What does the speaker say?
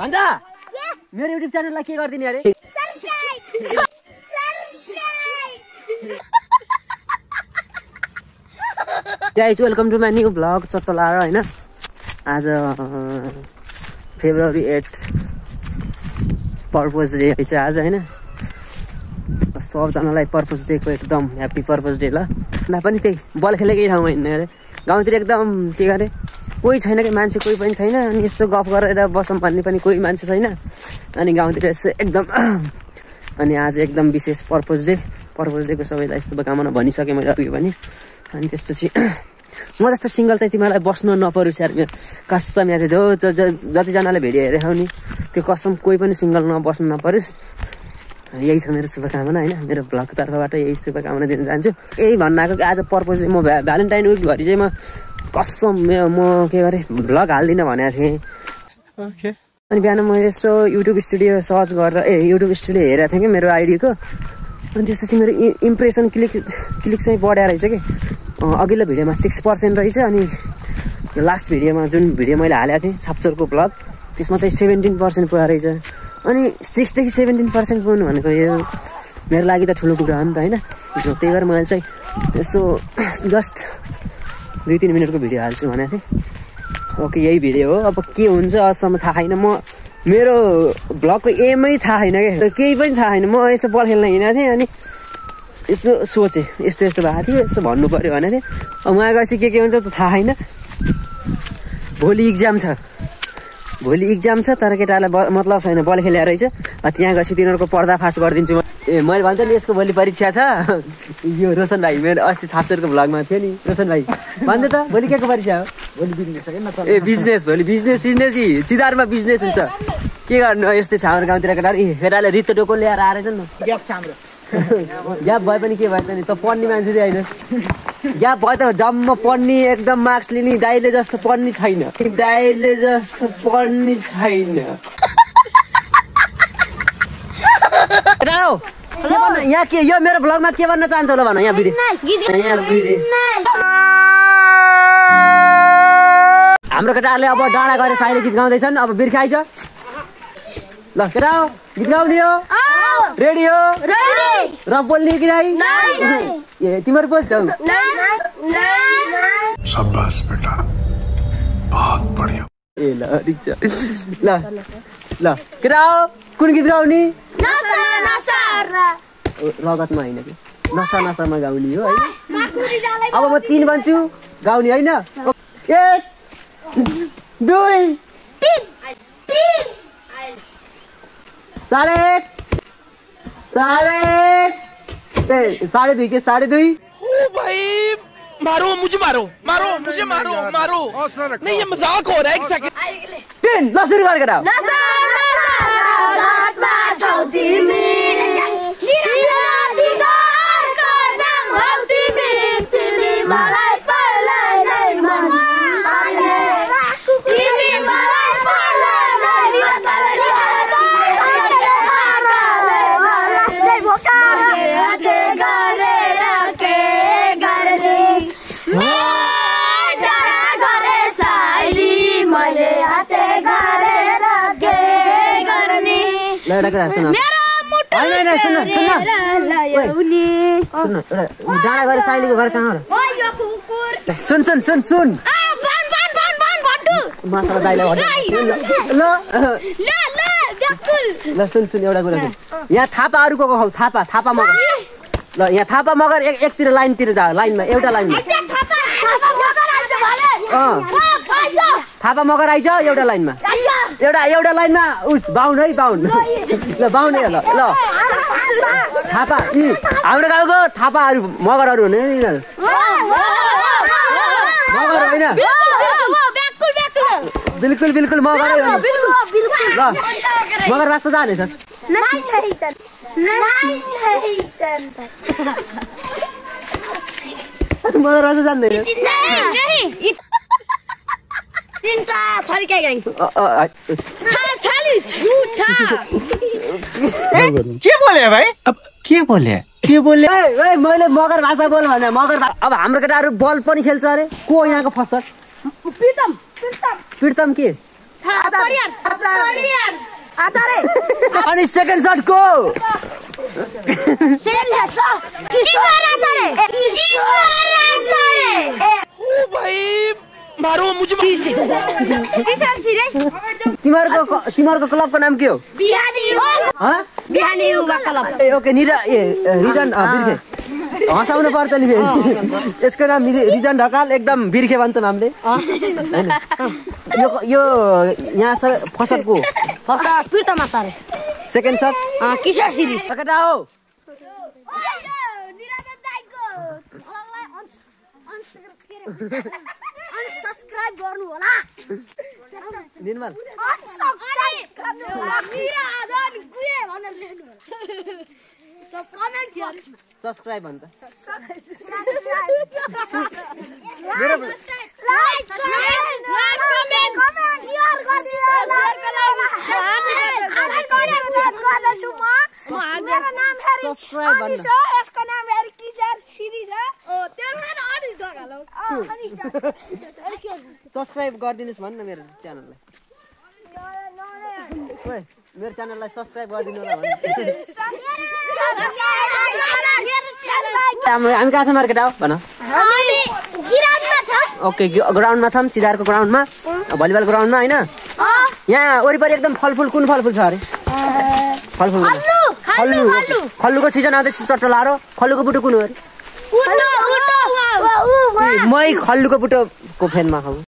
भन्छ मेरो युट्युब च्यानललाई के गर्दिने अरे guys welcome to my new vlog चत्तलार हैन आज फेब्रुअरी 8 पर्पज डे रहेछ आज हैन सबजनालाई पर्पज डेको एकदम ह्याप्पी पर्पज डे ल ना पनि त्यही बल खेलेकै ठाउँमा हिँड्ने अरे गाउँतिर एकदम के गरे कोही छैन कि मान्छे कोही पनि छैन अनि यसो गफ गरेर बसौँ भन्ने पनि कोही मान्छे छैन अनि गाउँतिर यसो एकदम अनि आज एकदम विशेष पर्पज डेको सबैलाई शुभकामना भनिसकेँ मैले अघि पनि अनि त्यसपछि म जस्तो सिङ्गल चाहिँ तिमीलाई बस्नु नपरोस् यार कसम यार जतिजनाले भिडियो हेरेको नि त्यो कसम कोही पनि सिङ्गल नबस्नु नपरोस् यही छ मेरो शुभकामना हैन मेरो ब्लगको तर्फबाट यही शुभकामना दिन चाहन्छु यही भन्नको आज पर्पज चाहिँ म भ्यालेन्टाइन विकभरि चाहिँ म कसम म के गरेँ ब्लग हाल्दिनँ भनेको थिएँ ओके अनि बिहान मैले यसो युट्युब स्टुडियो सर्च गरेर युट्युब स्टुडियो हेरेको थिएँ कि मेरो आइडीको अनि त्यसपछि मेरो इम्प्रेसन क्लिक चाहिँ बढ्या रहेछ कि अघिल्लो भिडियोमा 6% रहेछ अनि यो लास्ट भिडियोमा जुन भिडियो मैले हालेको थिएँ छाप्चोरको ब्लग त्यसमा चाहिँ 17% पुरा रहेछ अनि 6 देखि 17% पुग्नु भनेको यो मेरो लागि त ठुलो कुरा हो नि त होइन त्यही भएर मैले चाहिँ यसो जस्ट 2-3 मिनटको भिडियो हाल्छु भनेको थिएँ ओके यही भिडियो हो अब के हुन्छ अझसम्म थाहा छैन म मेरो ब्लगको एमै थाहा छैन क्या केही पनि थाहा छैन म यसो बल खेल्न हिँडेको थिएँ अनि यसो सोचेँ यस्तो भएको थियो यसो भन्नु पऱ्यो भनेको थिएँ अब उहाँ गएपछि के हुन्छ त थाहा छैन भोलि इक्जाम छ तर केटाहरूलाई मतलब छैन बल खेलेर रहेछ त्यहाँ गएपछि तिनीहरूको पर्दाफास गरिदिन्छु मैले भन्छ नि यसको भोलि परीक्षा छ यो रोशन भाइ मेरो अस्ति छाप्चरको भ्लगमा थियो नि रोशन भाइ भन्दै त भोलि के को परीक्षा हो भोलि बिजनेस भोलि बिजनेस चिदारमा बिजनेस हुन्छ के गर्नु यस्तै छ हाम्रो गाउँतिर केटाले रित्तो टोको ल्याएर आएछ नि ग्याप भए पनि के भएछ नि त पढ्ने मान्छे चाहिँ होइन ग्याप भयो त जम्मा पढ्ने एकदम मार्क्स लिने दाइले जस्तो पढ्ने छैन यहाँ के यो मेरो ब्लगमा के भन्न चाहन्छ होला भन यहाँ भिडियो हाम्रो केटाहरूले अब डाँडा गएर साइले गीत गाउँदैछन् अब बिर्खा आइज ल केटा हो गीत गाउने हो रेडी हो र बोल्ने कि नै ए तिम्रो बोल्छौ शाबाश बेटा बहुत बढिया ए ल ठिक छ ल केटा हो कुन गीत गाउने रगतमा होइन कि नसामा गाउने हो होइन अब म 3 भन्छु गाउने होइन 1 2 3 साढ़े 2 के 2.5 भाई मारो मुझे मारो नहीं ये मजाक हो रहा है 1 सेकंड 3 ल सुरु गरेर गाऊ डाँडा गएर साइलीको घर कहाँ सुन माछा दाइलाई ल सुन एउटा कुरा यहाँ थापाहरूको खाऊ थापा मगर ल यहाँ थापा मगर एकतिर लाइनतिर जा लाइनमा एउटा लाइनमा थापा मगर आइज एउटा लाइनमा एउटा लाइनमा उस बाउन है बाउन ल बाउन ल थापा हाम्रो गाउँको थापाहरू मगरहरू हुने यिनीहरू मगर होइन बिल्कुल मगरै हो ल मगर रास्ता जाने छ मगर रास्ता जान्दैन के बोले मैले मगर भाषा बोल भने मगर अब हाम्रो केटाहरू बल पनि खेल्छ अरे को यहाँको फर्स्ट प्रीतम के आचार्य अनि सेकेन्ड शट को किशोर आचार्य ओ भाई मारो मुझे किशोर छिरे तिमीहरूको क्लबको नाम के हो बिहानी युवा क्लब ए ओके रिजन बिर्खे हँसाउनु पर्छ नि फेरि यसको नाम रिजन ढकाल एकदम बिर्खे भन्छौँ हामीले हैन यो यहाँ छ फसलको फर्स्ट पिर्ता माता सेकेन्ड शट किशोर सिरिज पकड़ा हो अनसब्स्क्राइब गर्नु होला निर्मल अनसब्स्क्राइब गर्नु होला मेरा आजन गुए भनेर लेख्नु होला सब कमेन्ट गर्नु सब्स्क्राइब भन्छ मेरो लाइक कमेन्ट शेयर गर्दिनु होला मेरो नाम हेरी सब्स्क्राइब भन्न यसको नाम हेरी किशोर सिरिज हो तेरो नाम अनिस ढकाल हो अनिस सब्स्क्राइब गरिदिनुस् भन्न मेरो च्यानललाई ओए मेरो च्यानललाई सब्स्क्राइब गरिदिनु होला भन्न हामी कहाँ छ मार्केट आऊ भन हामी ग्राउन्डमा छ ओके ग्राउन्डमा छौँ सिधारको ग्राउन्डमा भलिबल ग्राउन्डमा होइन यहाँ वरिपरि एकदम फलफुल कुन फलफुल छ अरे फलफुल खल्लुको सिजन आउँदैछ चट्टो लाएर खल्लुको बुटो कुन हो अरे मै खल्लुको बुटोको फेनमा खाऊ